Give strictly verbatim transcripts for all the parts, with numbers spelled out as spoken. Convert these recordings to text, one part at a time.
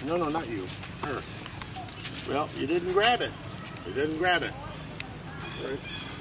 No, no, not you. Her. Well, you didn't grab it. You didn't grab it. Right.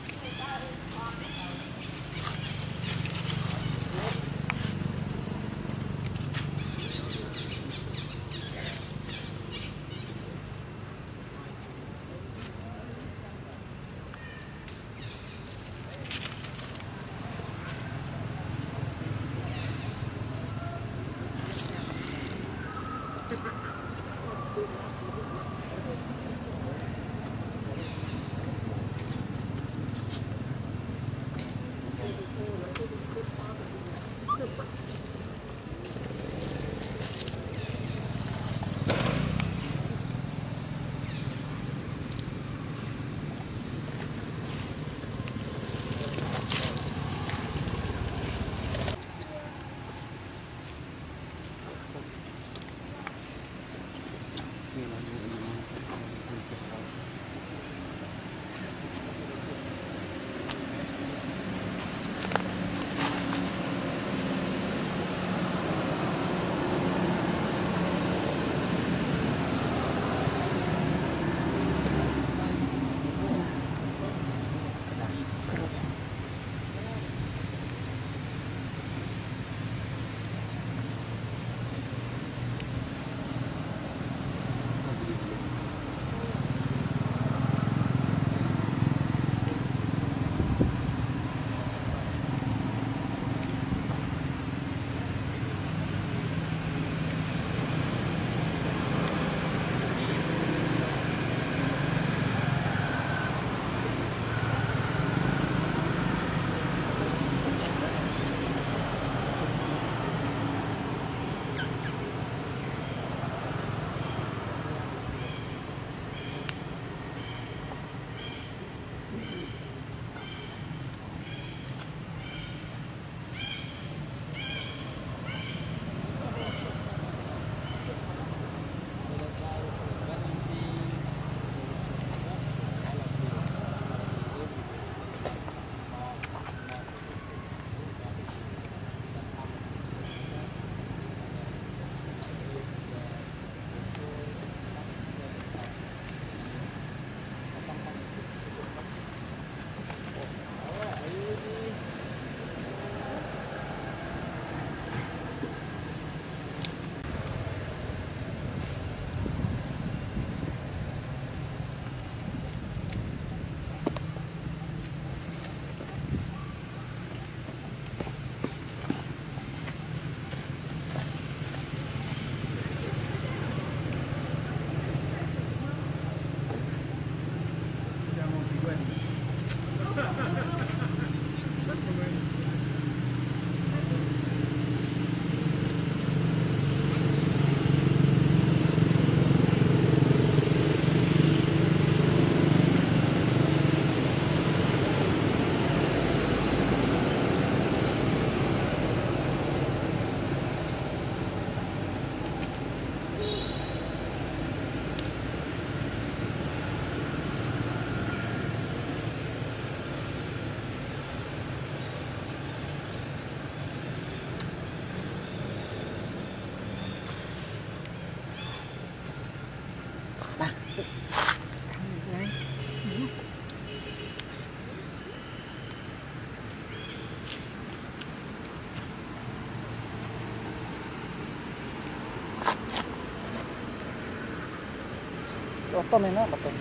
Otom enak betul.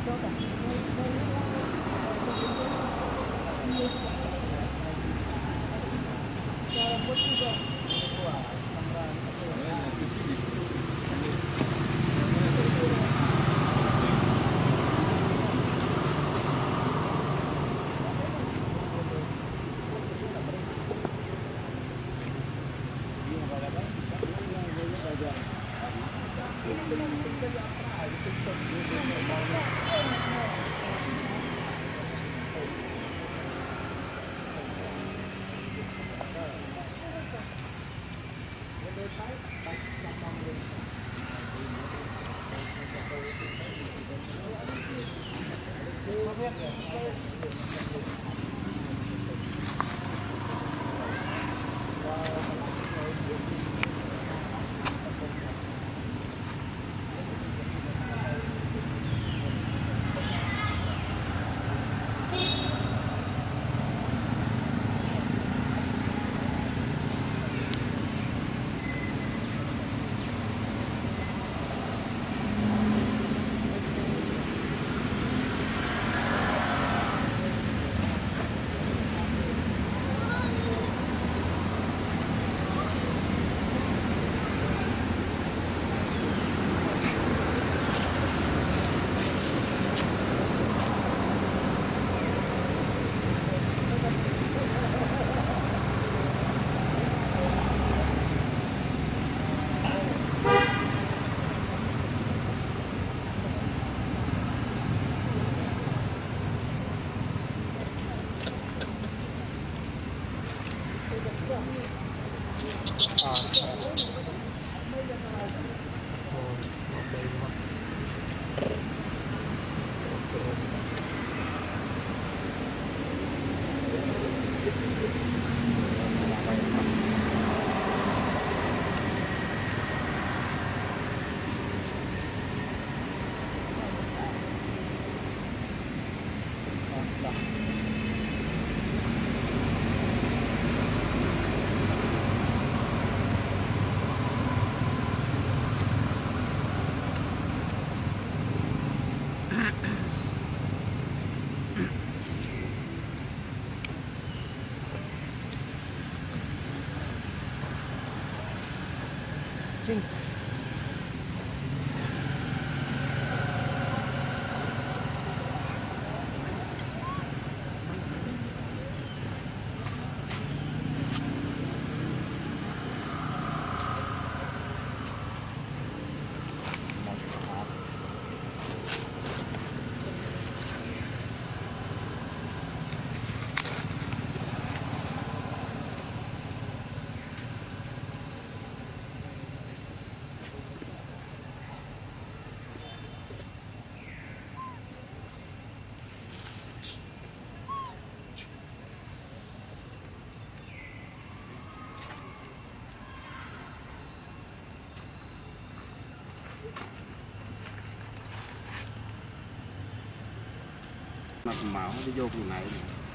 mà máu đi vô vùng này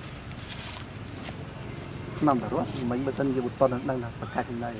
nằm ở đó mình bây giờ như một tuần đang là bật cách này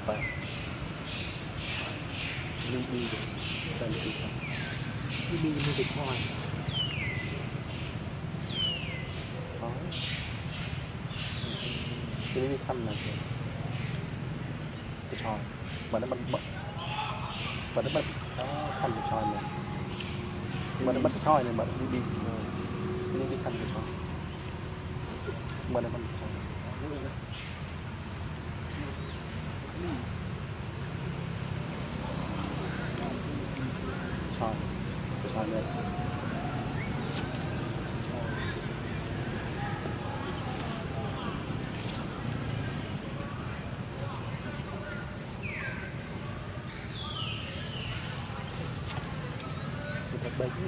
ไปลืมดีเลยแต่ลืมครับที่ดีมีติดคอยอ๋อที่นี่มีคำนะติดคอยมันนั้นมันมันนั้นมันคำติดคอยเลยมันนั้นมันติดคอยเลยมันดีดีที่นี่มีคำติดคอยมันนั้นมันติดคอยชอยชอยเลยมันแบบนี้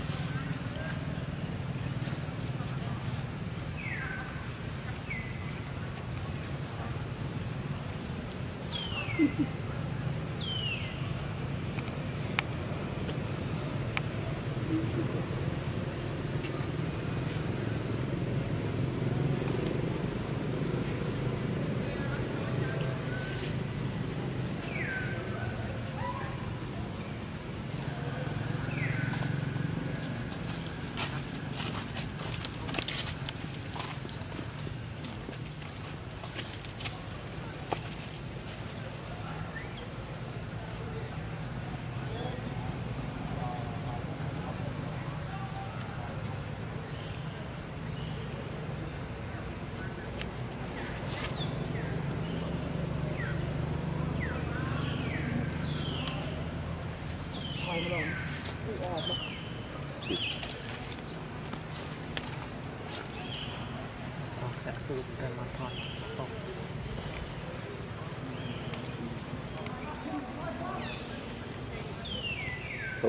แต่สูบกันมาทอนตกถู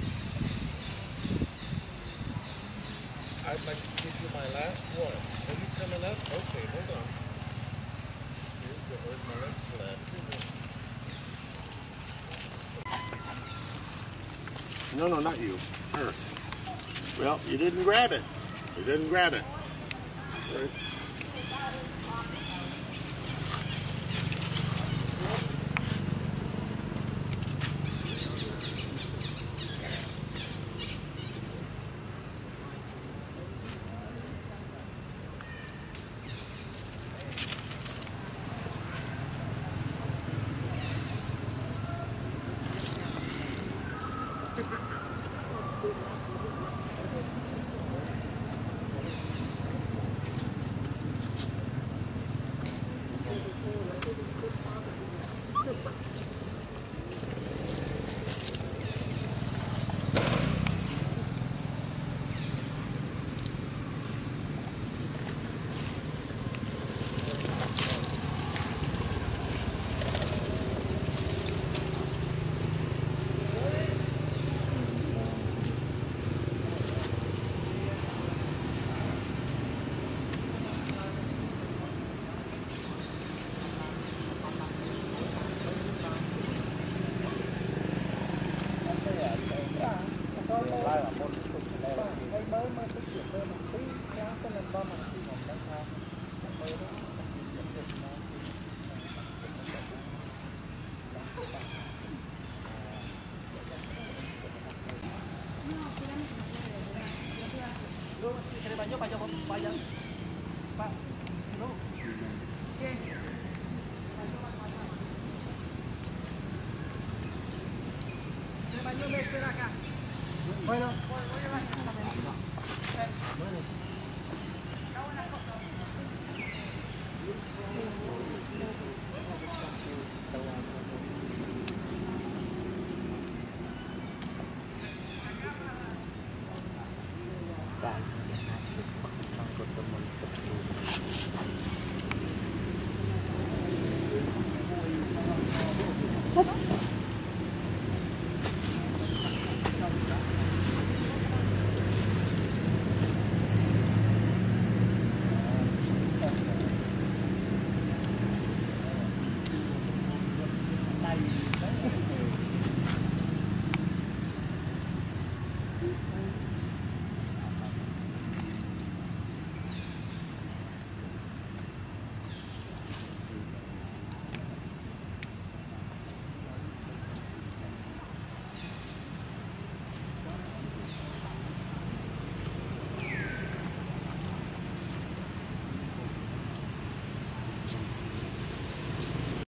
I'd like to give you my last one. No, no, not you. Her. Well, you didn't grab it. You didn't grab it. Her. Bueno.